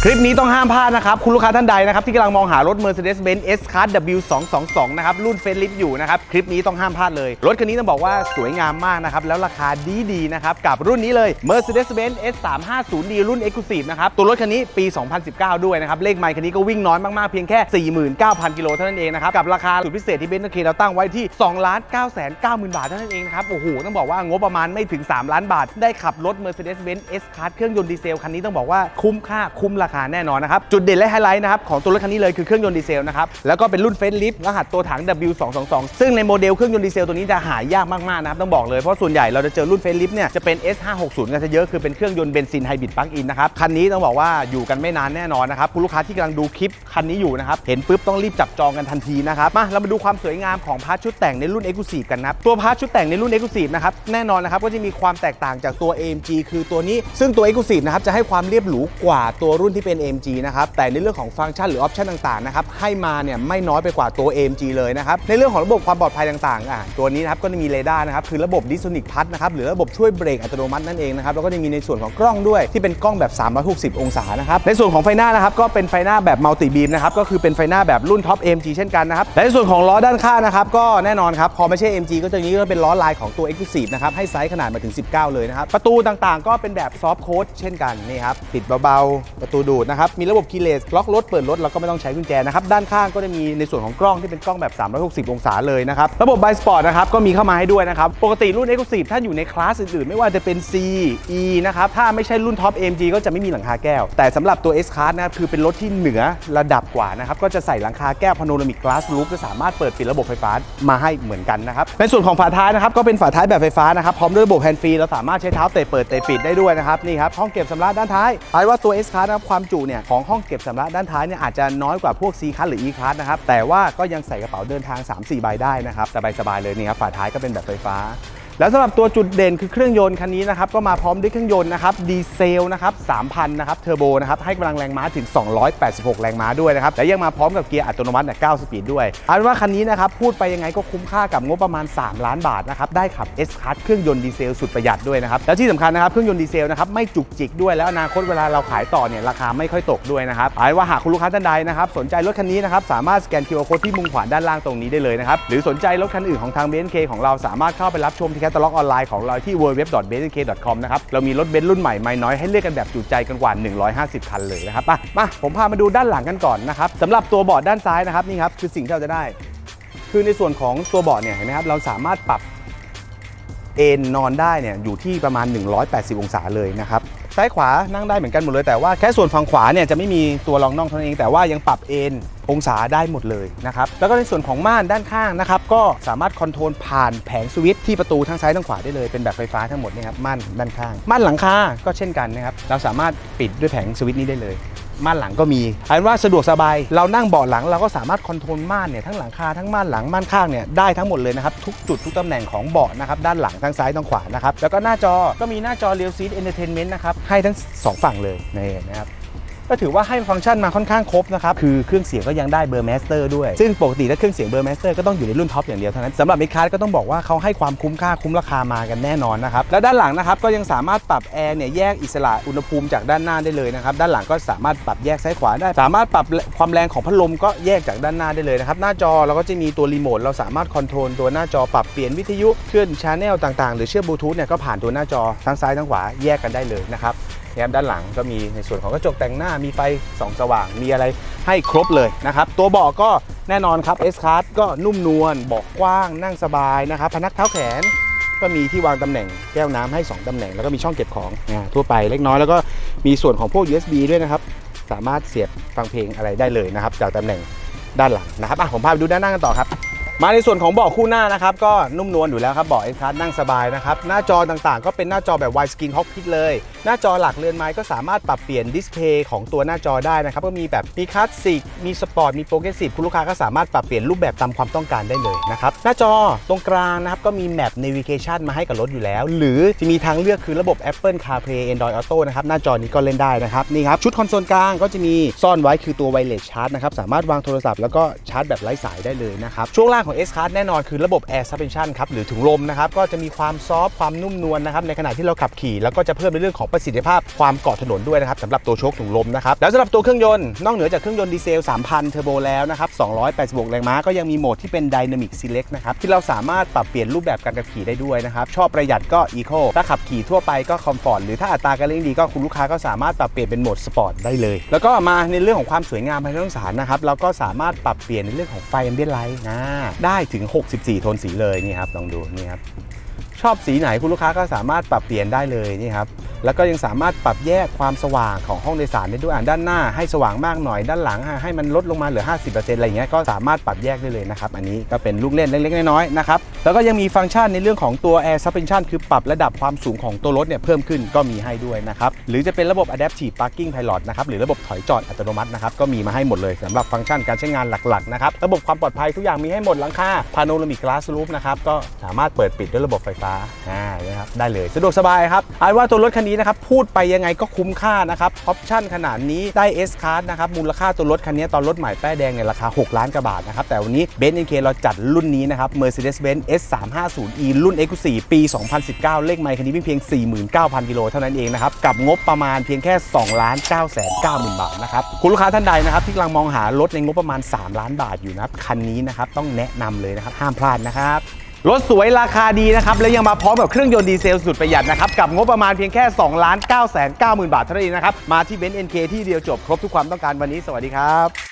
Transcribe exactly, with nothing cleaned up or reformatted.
คลิปนี้ต้องห้ามพลาดนะครับคุณลูกค้าท่านใดนะครับที่กำลังมองหารถ Mercedes-Benz S-Class ดับเบิลยู สองสองสอง นะครับรุ่นเฟรนลิฟอยู่นะครับคลิปนี้ต้องห้ามพลาดเลยรถคันนี้ต้องบอกว่าสวยงามมากนะครับแล้วราคาดีๆนะครับกับรุ่นนี้เลย Mercedes-Benz เอส สามห้าศูนย์ดี รุ่น Exclusive นะครับตัวรถคันนี้ปี สองพันสิบเก้า ด้วยนะครับเลขไมล์คันนี้ก็วิ่งน้อยมากๆเพียงแค่ สี่หมื่นเก้าพัน กิโลเท่านั้นเองนะครับกับราคาสุดพิเศษที่ Benz เคเราตั้งไว้ที่ สองล้านเก้าแสนเก้าหมื่น บาทเท่านั้นเองนะครับโอ้โหต้องบอกว่างบประมาณไม่ถึงสามล้านบาทได้ขับรถ Mercedes-Benz S-Class เครื่องยนต์ดีเซลคันนี้ต้องบอกว่าคุ้มค่าคุ้มราคาแน่นอนนะครับจุดเด่นและไฮไลท์นะครับของตัวรถคันนี้เลยคือเครื่องยนต์ดีเซลนะครับแล้วก็เป็นรุ่นเฟรนลิฟรหัสตัวถัง ดับเบิลยู สองสองสอง ซึ่งในโมเดลเครื่องยนต์ดีเซลตัวนี้จะหายากมากๆนะครับต้องบอกเลยเพราะส่วนใหญ่เราจะเจอรุ่นเฟรนลิฟเนี่ยจะเป็น เอส ห้าหกศูนย์ กันซะเยอะคือเป็นเครื่องยนต์เบนซินไฮบริดปลั๊กอินนะครับคันนี้ต้องบอกว่าอยู่กันไม่นานแน่นอนนะครับคุณลูกค้าที่กำลังดูคลิปคันนี้อยู่นะครับเห็นปุ๊บต้องรีบจับจองกันทันทีนะครับมาเรามาดูความสวยงามของพาร์ทชุดแต่งในรุ่น Exclusive กันนะครับตัวพาร์ทชุดแต่งในรุ่น Exclusive นะครับแน่นอนนะครับก็จะมีความแตกต่างจากตัว เอ เอ็ม จี คือตัวนี้ซึ่งตัว Exclusive นะครับจะให้ความเรียบหรูกว่าตัวรุ่นที่เป็น เอ เอ็ม จี นะครับแต่ในเรื่องของฟังก์ชันหรือออปชันต่างๆนะครับให้มาเนี่ยไม่น้อยไปกว่าตัว เอ เอ็ม จี เลยนะครับในเรื่องของระบบความปลอดภัยต่างๆอ่ะตัวนี้นะครับก็จะมีเรดาร์นะครับคือระบบดิสโทนิกพัดนะครับหรือระบบช่วยเบรกอัตโนมัตินั่นเองนะครับแล้วก็จะมีในส่วนของกล้องด้วยที่เป็นกล้องแบบสามร้อยหกสิบองศานะครับในส่วนของไฟหน้านะครับก็เป็นไฟหน้าแบบมัลติบีมนะครับก็คือเป็นไฟหน้าแบบรุ่นท็อป เอ เอ็ม จี เช่นกันนะครับและในส่วนของล้อด้านข้างนะครับก็แน่นอนครับพอไม่ใช่ เอ็ม จี ก็ตัวนี้ก็เป็นล้อลายของตัว Exclusive นะครับให้ไซส์ขนาดมาถึงสิบเก้าเลยนะครับประตูต่างๆก็เป็นแบบซอฟต์โค้ดเช่นกันนี่ครับปิดเบาๆประตูดูดนะครับมีระบบคีย์เลสล็อกรถเปิดรถเราก็ไม่ต้องใช้กุญแจนะครับด้านข้างก็จะมีในส่วนของกล้องที่เป็นกล้องแบบสามร้อยหกสิบองศาเลยนะครับระบบไบสปอร์ตนะครับก็มีเข้ามาให้ด้วยนะครับปกติรุ่น Exclusive ถ้าอยู่ในคลาสอื่นๆไม่ว่าจะเป็น C E นะครับถ้าไม่ใช่รุ่นท็อป เอ็ม จี ก็จะไม่มีหลังคาแก้วแต่สำหรับตัว S-Class นะครับคือเป็นรถที่เหนือระดับกว่านะครับก็จะใส่หลังคาแก้ว Panoramic Glass Roof จะสามารถเปิดปิดระบบไฟฟ้ามาให้เหมือนกันนะครับในส่วนของฝาท้ายนะครับก็เป็นฝาท้ายแบบไฟฟ้านะครับพร้อมด้วยระบบแฮนด์ฟรีเราสามารถใช้เท้าเตะเปิดเตะปิดได้ด้วยนะครับนี่ครับห้องเก็บสัมภาระด้านท้ายหมายว่าตัว S-Class นะครับความจุเนี่ยของห้องเก็บสัมภาระด้านท้ายเนี่ยอาจจะน้อยกว่าพวก C-Class หรือ E-Class นะครับแต่ว่าก็ยังใส่กระเป๋าเดินทาง สามสี่ ใบได้นะครับสบายๆเลยนี่ครับฝาท้ายก็เป็นแบบไฟฟ้าแล้วสำหรับตัวจุดเด่นคือเครื่องยนต์คันนี้นะครับก็มาพร้อมด้วยเครื่องยนต์นะครับดีเซลนะครับ สามพัน นะครับเทอร์โบนะครับให้กำลังแรงม้าถึงสองร้อยแปดสิบหกแรงม้าด้วยนะครับและยังมาพร้อมกับเกียร์อัตโนมัติเก้าสปีดด้วยเอาเป็นว่าคันนี้นะครับพูดไปยังไงก็คุ้มค่ากับงบประมาณสามล้านบาทนะครับได้ขับ S-Class เครื่องยนต์ดีเซลสุดประหยัดด้วยนะครับแล้วที่สำคัญนะครับเครื่องยนต์ดีเซลนะครับไม่จุกจิกด้วยแล้วอนาคตเวลาเราขายต่อเนี่ยราคาไม่ค่อยตกด้วยนะครับเอาเป็นว่าหากคุณลูกค้าท่านใดนะครับสนใจรถคันนี้นะครับสามารถสแกน คิว อาร์ Code ที่มุมขวาด้านล่างตรงนี้ได้เลยนะครับหรือสนใจรถคันอื่นของทาง Benz เค ของเราสามารถเข้าไปรับชมที่แคตตาล็อกออนไลน์ของเราที่ ดับเบิลยู ดับเบิลยู ดับเบิลยู ดอท เบนซ์ เค ดอท คอม นะครับเรามีรถเบนซ์รุ่นใหม่ไม่น้อยให้เลือกกันแบบจุใจกันกว่าหนึ่งร้อยห้าสิบคันเลยนะครับมามาผมพามาดูด้านหลังกันก่อนนะครับสำหรับตัวเบาะด้านซ้ายนะครับนี่ครับคือสิ่งที่เราจะได้คือในส่วนของตัวเบาะเนี่ยเห็นไหมครับเราสามารถปรับเอนนอนได้เนี่ยอยู่ที่ประมาณหนึ่งร้อยแปดสิบองศาเลยนะครับซ้ายขวานั่งได้เหมือนกันหมดเลยแต่ว่าแค่ส่วนฝั่งขวาเนี่ยจะไม่มีตัวรองน่องเท่านั้นเองแต่ว่ายังปรับเอนองศาได้หมดเลยนะครับแล้วก็ในส่วนของม่านด้านข้างนะครับก็สามารถคอนโทรลผ่านแผงสวิตช์ที่ประตูทั้งซ้ายทั้งขวาได้เลยเป็นแบบไฟฟ้าทั้งหมดนี่ครับม่านด้านข้างม่านหลังคาก็เช่นกันนะครับเราสามารถปิดด้วยแผงสวิตช์นี้ได้เลยม่านหลังก็มีเอาเป็นว่าสะดวกสบายเรานั่งเบาะหลังเราก็สามารถคอนโทรลม่านเนี่ยทั้งหลังคาทั้งม่านหลังม่านข้างเนี่ยได้ทั้งหมดเลยนะครับทุกจุดทุกตำแหน่งของเบาะนะครับด้านหลังทั้งซ้ายทั้งขวานะครับแล้วก็หน้าจอก็มีหน้าจอ Rear Seat Entertainment นะครับให้ทั้งสองฝั่งเลยนี่นะครับก็ถือว่าให้ฟังก์ชันมาค่อนข้างครบนะครับคือเครื่องเสียงก็ยังได้เบอร์ Master ด้วยซึ่งปกติถ้าเครื่องเสียงเบอร์ Master ก็ต้องอยู่ในรุ่นท็อปอย่างเดียวเท่านั้นสำหรับ S-Class ก็ต้องบอกว่าเขาให้ความคุ้มค่าคุ้มราคามากันแน่นอนนะครับแล้วด้านหลังนะครับก็ยังสามารถปรับแอร์เนี่ยแยกอิสระอุณหภูมิจากด้านหน้าได้เลยนะครับด้านหลังก็สามารถปรับแยกซ้ายขวาได้สามารถปรับความแรงของพัดลมก็แยกจากด้านหน้าได้เลยนะครับหน้าจอเราก็จะมีตัวรีโมทเราสามารถคอนโทรลตัวหน้าจอปรับเปลี่ยนวิทยุเคลื่อนชาแนลต่างๆหรือเชื่อมบลูทูธเนี่ยก็ผ่านตัวหน้าจอทั้งซ้ายทั้งขวาแยกกันได้เลยนะครับเนี่ยด้านหลังก็มีในส่วนของกระจกแต่งหน้ามีไฟส่องสว่างมีอะไรให้ครบเลยนะครับตัวเบาะก็แน่นอนครับ S-Class ก็นุ่มนวลเบาะกว้างนั่งสบายนะครับพนักเท้าแขนก็มีที่วางตำแหน่งแก้วน้ำให้สองตำแหน่งแล้วก็มีช่องเก็บของทั่วไปเล็กน้อยแล้วก็มีส่วนของพวก ยู เอส บี ด้วยนะครับสามารถเสียบฟังเพลงอะไรได้เลยนะครับจากตำแหน่งด้านหลังนะครับผมพาไปดูด้านหน้ากันต่อครับมาในส่วนของเบาะคู่หน้านะครับก็นุ่มนวลอยู่แล้วครับเบาะ S-Class นั่งสบายนะครับหน้าจอต่างๆก็เป็นหน้าจอแบบ Widescreen Cockpit เลยหน้าจอหลักเรือนไม้ก็สามารถปรับเปลี่ยนดิสเพย์ของตัวหน้าจอได้นะครับก็มีแบบมีคลาสสิกมีสปอร์ตมีโปรเกรสซีฟคุณลูกค้าก็สามารถปรับเปลี่ยนรูปแบบตามความต้องการได้เลยนะครับหน้าจอตรงกลางนะครับก็มีแมป Navigation มาให้กับรถอยู่แล้วหรือจะมีทางเลือกคือระบบ Apple CarPlay Android Auto นะครับหน้าจอนี้ก็เล่นได้นะครับนี่ครับชุดคอนโซลกลางก็จะมีซ่อนไว้คือตัว Wireless Charge นะครับสามารถวางโทรศัพท์แล้วก็ชาร์จแบบไร้สายได้เลยนะครับช่วงล่างของของ S-Class แน่นอนคือระบบ Air Suspension ครับหรือถุงลมนะครับก็จะมีความซอฟต์ความนุ่มนวลนะครับในขณะที่เราขับขี่แล้วก็จะเพิ่มในเรื่องของประสิทธิภาพความเกาะถนนด้วยนะครับสำหรับตัวโชคถุงลมนะครับแล้วสำหรับตัวเครื่องยนต์นอกเหนือจากเครื่องยนต์ดีเซล สามพัน เทอร์โบแล้วนะครับสองร้อยแปดสิบหกแรงม้าก็ยังมีโหมดที่เป็น Dynamic Select นะครับที่เราสามารถปรับเปลี่ยนรูปแบบการขับขี่ได้ด้วยนะครับชอบประหยัดก็ Eco ถ้าขับขี่ทั่วไปก็ Comfort หรือถ้าอัตราการเร่งดีก็คุณลูกค้าก็สามารถปรับเปลี่ยนเป็นโหมด Sport ได้เลยแล้วก็มาในเรื่องของความสวยงามภายในห้องโดยสารนะครับเราก็สามารถปรับเปลี่ยนในเรื่องของไฟ Ambient Light ได้ถึงหกสิบสี่โทนสีเลยนี่ครับลองดูนี่ครับชอบสีไหนคุณลูกค้าก็สามารถปรับเปลี่ยนได้เลยนี่ครับแล้วก็ยังสามารถปรับแยกความสว่างของห้องโดยสารได้ด้วยอ่านด้านหน้าให้สว่างมากหน่อยด้านหลังให้มันลดลงมาเหลือ ห้าสิบเปอร์เซ็นต์ อะไรอย่างเงี้ยก็สามารถปรับแยกได้เลยนะครับอันนี้ก็เป็นลูกเล่นเล็กๆน้อยๆนะครับแล้วก็ยังมีฟังก์ชันในเรื่องของตัว Air Suspension คือปรับระดับความสูงของตัวรถเนี่ยเพิ่มขึ้นก็มีให้ด้วยนะครับหรือจะเป็นระบบ Adaptive Parking Pilot นะครับหรือระบบถอยจอดอัตโนมัตินะครับก็มีมาให้หมดเลยสำหรับฟังก์ชันการใช้งานหลักๆนะครับระบบความปลอดภัยทุกอย่างมีให้หมดหลังคา Panoramic Glass Roof นะครับก็สามารถเปิดปิดด้วยระบบไฟฟ้าอ่านะครับได้เลยสะดวกสบายครับอ่านว่าตัวรถคันนี้นะครับพูดไปยังไงก็คุ้มค่านะครับออปชั่นขนาดนี้ได้ S-Class นะครับมูลค่าตัวรถคันนี้ตอนรถใหม่ป้ายแดงในราคาหกล้านกว่าบาทนะครับแต่วันนี้ เบนซ์ เอ็น เค เราจัดรุ่นนี้นะครับ Mercedes-Benz เอส สามห้าศูนย์ อี รุ่น เอ็กซ์ คลูซีฟ ปี สองพันสิบเก้า เลขไมล์คันนี้เพียง สี่หมื่นเก้าพัน กิโลเท่านั้นเองนะครับกับงบประมาณเพียงแค่ สองล้านเก้าแสนเก้าหมื่น บาทนะครับคุณลูกค้าท่านใดนะครับที่กำลังมองหารถในงบประมาณสามล้านบาทอยู่นะครับคันนี้นะครับต้องแนะนำเลยนะครับห้ามพลาดนะครับรถสวยราคาดีนะครับและยังมาพร้อมกับเครื่องยนต์ดีเซลสุดประหยัดนะครับกับงบประมาณเพียงแค่ สองล้านเก้าแสนเก้าหมื่น บาทเท่านั้นเองนะครับมาที่ เบนซ์ เอ็น เค ที่เดียวจบครบทุกความต้องการวันนี้สวัสดีครับ